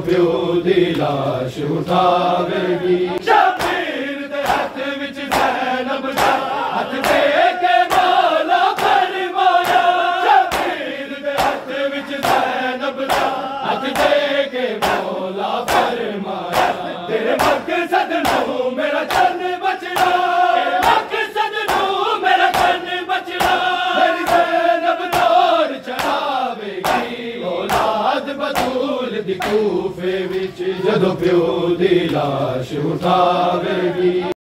پیو دی لاش اٹھاوے گی شبیر دے ہاتھ وچ زینب دا ہاتھ دے کے مولا فرمایا شبیر دے ہاتھ وچ زینب دا ہاتھ دے کے مولا فرمایا تیرے مقصد نوں میرا جان بچنا تیرے مقصد نوں میرا جان بچنا میری زینب دور چڑھاوے گی اولاد بطول دی کوفے وچ جدوں پیو دی لاش اٹھاوے گی